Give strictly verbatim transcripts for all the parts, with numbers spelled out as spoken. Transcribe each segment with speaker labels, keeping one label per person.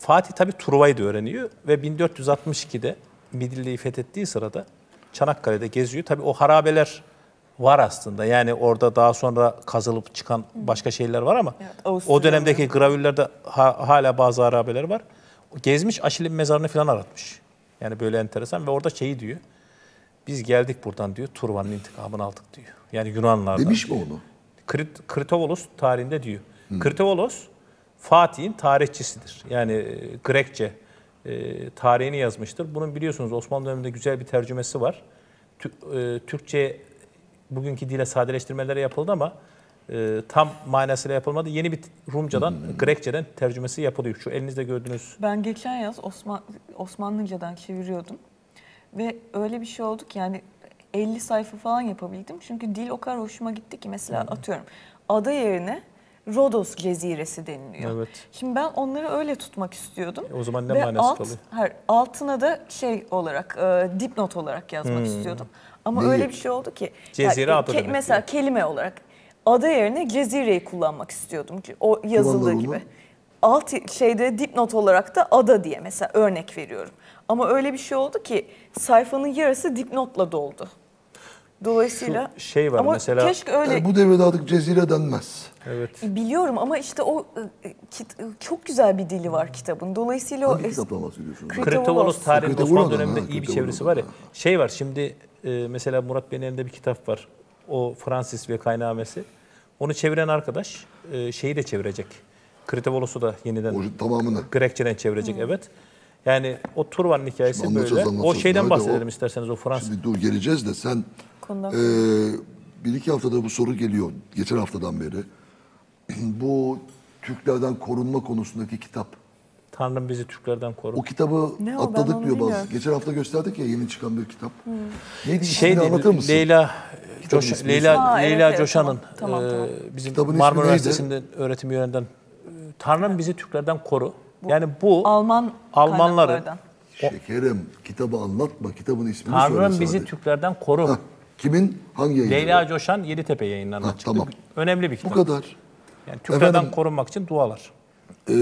Speaker 1: Fatih tabii Truva'yı da öğreniyor ve bin dört yüz altmış ikide Midilli'yi fethettiği sırada Çanakkale'de geziyor. Tabii o harabeler var aslında. Yani orada daha sonra kazılıp çıkan başka şeyler var ama evet, o dönemdeki gravürlerde ha, hala bazı harabeler var. Gezmiş, Aşil'in mezarını falan aratmış. Yani böyle enteresan ve orada şeyi diyor. Biz geldik buradan diyor, Truva'nın intikamını aldık diyor. Yani Yunanlardan.
Speaker 2: Demiş mi onu?
Speaker 1: Krit, Kritovolos tarihinde diyor. Hmm. Kritovolos Fatih'in tarihçisidir. Yani Grekçe e, tarihini yazmıştır. Bunun biliyorsunuz Osmanlı döneminde güzel bir tercümesi var. Tü, e, Türkçe bugünkü dile sadeleştirmeleri yapıldı ama e, tam manasıyla yapılmadı. Yeni bir Rumcadan, hmm. Grekçeden tercümesi yapılıyor. Şu elinizde gördüğünüz.
Speaker 3: Ben geçen yaz Osman, Osmanlıcadan çeviriyordum. Ve öyle bir şey oldu ki yani elli sayfa falan yapabildim. Çünkü dil o kadar hoşuma gitti ki mesela hmm. atıyorum ada yerine Rodos Ceziresi deniliyor. Evet. Şimdi ben onları öyle tutmak istiyordum.
Speaker 1: E o zaman ne
Speaker 3: ve
Speaker 1: manası
Speaker 3: alt,
Speaker 1: kalıyor?
Speaker 3: Hayır, altına da şey olarak e, dipnot olarak yazmak hmm. istiyordum. Ama
Speaker 2: Neyi?
Speaker 3: öyle bir şey oldu ki.
Speaker 1: Cezire
Speaker 3: yani,
Speaker 1: adı
Speaker 3: ke,
Speaker 1: demek.
Speaker 3: Mesela diyor. Kelime olarak ada yerine Cezire'yi kullanmak istiyordum. O yazıldığı gibi. Alt şeyde dipnot olarak da ada diye mesela örnek veriyorum. Ama öyle bir şey oldu ki sayfanın yarısı dipnotla doldu. Dolayısıyla
Speaker 1: şu şey var
Speaker 3: ama
Speaker 1: mesela.
Speaker 3: Keşke öyle.
Speaker 2: Yani bu devirde artık cezire denmez.
Speaker 1: Evet.
Speaker 3: Biliyorum ama işte o çok güzel bir dili var kitabın. Dolayısıyla
Speaker 2: hangi
Speaker 3: o
Speaker 2: kitaptan bahsediyorsunuz?
Speaker 1: Kritovolos tarihinde Osmanlı döneminde
Speaker 2: ha,
Speaker 1: iyi bir çevirisi var ya. Şey var şimdi e, mesela Murat Bey'in elinde bir kitap var. O Francis ve Kaynamesi. Onu çeviren arkadaş e, şeyi de çevirecek. Kritovolos'u da yeniden
Speaker 2: o, tamamını
Speaker 1: Grekçeden çevirecek hmm. evet. Yani o Truva'nın hikayesi böyle. Anlatacağız, anlatacağız. O şeyden bahsedelim o, isterseniz o Fransız.
Speaker 2: Şimdi dur geleceğiz de sen e, bir iki haftada bu soru geliyor. Geçen haftadan beri. Bu Türklerden korunma konusundaki kitap.
Speaker 1: Tanrım bizi Türklerden koru.
Speaker 2: O kitabı
Speaker 3: ne o,
Speaker 2: atladık diyor bazı. Geçen hafta gösterdik ya yeni çıkan bir kitap. Hmm. Neydi
Speaker 1: şey
Speaker 2: anlatır mısın?
Speaker 1: Leyla Coş, Leyla
Speaker 3: ha,
Speaker 1: Leyla
Speaker 3: evet,
Speaker 1: Coşan'ın
Speaker 3: tamam, tamam, tamam.
Speaker 1: E, bizim Kitabın Marmara Üniversitesi'nde öğretim yönünden Tanrım bizi Türklerden koru. Bu, yani bu
Speaker 3: Alman
Speaker 1: Almanların
Speaker 2: Şekerim kitabı anlatma. Kitabın ismini
Speaker 1: Tanrım
Speaker 2: söyle
Speaker 1: bizi
Speaker 2: sadece.
Speaker 1: Türklerden koru.
Speaker 2: Hah, kimin? Hangi yayın?
Speaker 1: Leyla Coşan Yeditepe yayınlarından
Speaker 2: ha,
Speaker 1: çıktı.
Speaker 2: Tamam.
Speaker 1: Önemli bir kitap.
Speaker 2: Bu kadar.
Speaker 1: Yani Türklerden
Speaker 2: Efendim,
Speaker 1: korunmak için dualar.
Speaker 2: Ee,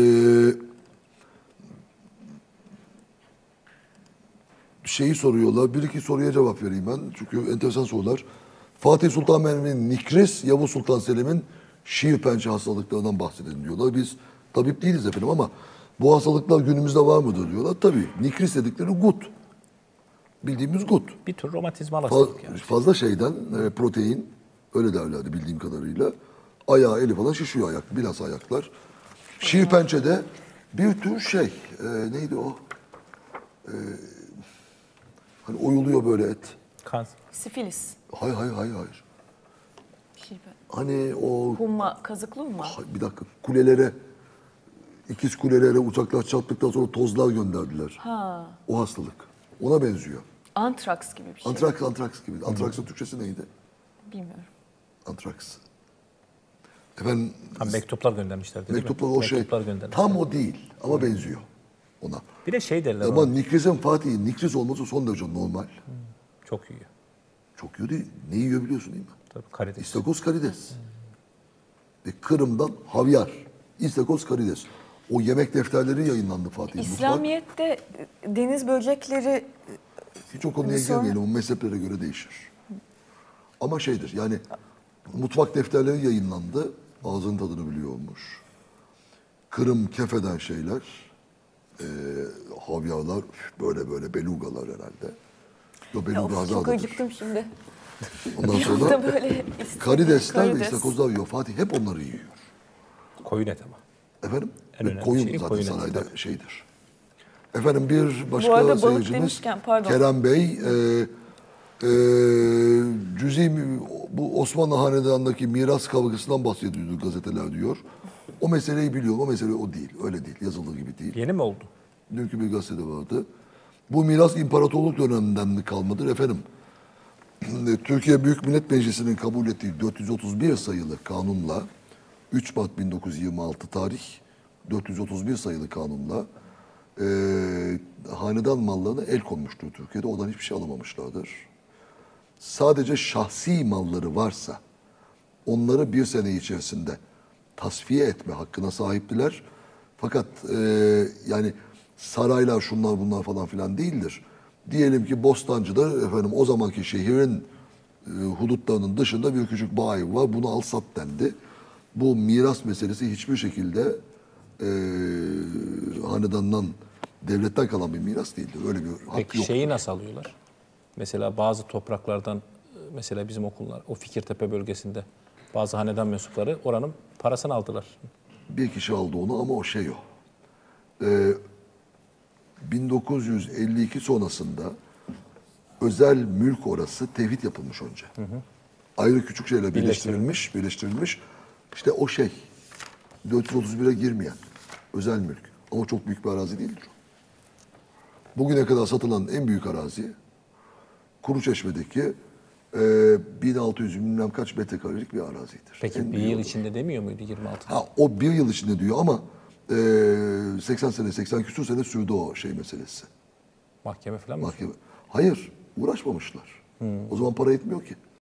Speaker 2: şeyi soruyorlar. Bir iki soruya cevap vereyim ben. Çünkü enteresan sorular. Fatih Sultan Mehmet'in Nikris, Yavuz Sultan Selim'in şiir pençe hastalıklarından bahsedin diyorlar. Biz tabip değiliz efendim ama bu hastalıklar günümüzde var mıdır diyorlar. Tabii. Nikris dedikleri gut. Bildiğimiz gut.
Speaker 1: Bir tür romatizmal hastalık yani.
Speaker 2: Fazla şeyden e, protein, öyle derlerdi bildiğim kadarıyla. Ayağı, eli falan şişiyor ayak, bilhassa ayaklar. Şiir pençede bir tür şey, e, neydi o? E, hani oyuluyor böyle et.
Speaker 1: Kanser.
Speaker 3: Sifilis.
Speaker 2: Hayır, hayır, hayır, hayır.
Speaker 3: Şiir.
Speaker 2: Hani o...
Speaker 3: Humma, kazıklı mı?
Speaker 2: Bir dakika, kulelere, ikiz kulelere uçaklar çarptıktan sonra tozlar gönderdiler.
Speaker 3: Ha.
Speaker 2: O hastalık. Ona benziyor.
Speaker 3: Antraks gibi bir şey.
Speaker 2: Antraks, antraks gibi. Antraksın Türkçesi neydi?
Speaker 3: Bilmiyorum.
Speaker 2: Antraks. Efendim,
Speaker 1: ha, mektuplar göndermişler değil
Speaker 2: mektuplar
Speaker 1: mi?
Speaker 2: o şey. Tam o değil ama hmm. benziyor ona.
Speaker 1: Bir de şey derler.
Speaker 2: Ama Nikris'in Fatih'in Nikris olması son derece normal. Hmm.
Speaker 1: Çok yiyor.
Speaker 2: Çok yiyor değil. Ne yiyor biliyorsun değil mi?
Speaker 1: Tabii karides.
Speaker 2: İstakoz karides. Hmm. Ve Kırım'dan havyar. İstakoz karides. O yemek defterleri yayınlandı Fatih'in.
Speaker 3: İslamiyet'te mutfak. Deniz böcekleri...
Speaker 2: Hiç o konuya girmeyelim. O mezheplere göre değişir. Ama şeydir yani mutfak defterleri yayınlandı. Ağzın tadını biliyor olmuş. Kırım kefeden şeyler. E, havyarlar böyle böyle belugalar herhalde. Yo, beluga
Speaker 3: ya of, çok acıktım şimdi.
Speaker 2: Ondan sonra
Speaker 3: böyle
Speaker 2: karidesler karides. Ve istakozlar yiyor. Fatih hep onları yiyor.
Speaker 1: Koyun et ama.
Speaker 2: Efendim?
Speaker 1: En
Speaker 2: koyun
Speaker 1: şey,
Speaker 2: zaten
Speaker 1: koyun
Speaker 2: sanayide
Speaker 1: eti.
Speaker 2: şeydir. Efendim bir başka
Speaker 3: Bu arada balık
Speaker 2: seyircimiz
Speaker 3: demişken, pardon.
Speaker 2: Kerem Bey e, e, cüzi bu Osmanlı Hanedanı'ndaki miras kavgasından bahsediyordu gazeteler diyor. O meseleyi biliyorum. O mesele o değil. Öyle değil. Yazıldığı gibi değil.
Speaker 1: Yeni mi oldu?
Speaker 2: Dünkü bir gazetede vardı. Bu miras imparatorluk döneminden mi kalmadır efendim? Türkiye Büyük Millet Meclisi'nin kabul ettiği dört yüz otuz bir sayılı kanunla üç Mart bin dokuz yüz yirmi altı tarih dört yüz otuz bir sayılı kanunla e, hanedan mallarına el konmuştur Türkiye'de. Oradan hiçbir şey alamamışlardır. Sadece şahsi malları varsa onları bir sene içerisinde tasfiye etme hakkına sahiptiler. Fakat e, yani saraylar şunlar bunlar falan filan değildir. Diyelim ki Bostancı'da efendim o zamanki şehrin e, hudutlarının dışında bir küçük bağ evi var. Bunu al sat dendi. Bu miras meselesi hiçbir şekilde e, hanedandan, devletten kalan bir miras değildir. Öyle bir hak
Speaker 1: Peki
Speaker 2: yok.
Speaker 1: şeyi nasıl alıyorlar? Mesela bazı topraklardan, mesela bizim okullar, o Fikirtepe bölgesinde bazı hanedan mensupları oranın parasını aldılar.
Speaker 2: Bir kişi aldı onu ama o şey o. Ee, bin dokuz yüz elli iki sonrasında özel mülk orası tevhid yapılmış önce. Ayrı küçük şeyler birleştirilmiş, birleştirilmiş. İşte o şey dört yüz otuz bire girmeyen özel mülk. Ama çok büyük bir arazi değildir o. Bugüne kadar satılan en büyük arazi Kuruçeşme'deki e, bin altı yüz bilmem kaç metrekarelik bir arazidir.
Speaker 1: Peki
Speaker 2: En
Speaker 1: bir
Speaker 2: büyüğü
Speaker 1: yıl
Speaker 2: odur.
Speaker 1: içinde demiyor muydu yirmi altı?
Speaker 2: Ha, o bir yıl içinde diyor ama e, seksen sene, seksen küsur sene sürdü o şey meselesi.
Speaker 1: Mahkeme falan mı?
Speaker 2: Mahkeme. Hayır, uğraşmamışlar. O zaman para etmiyor ki.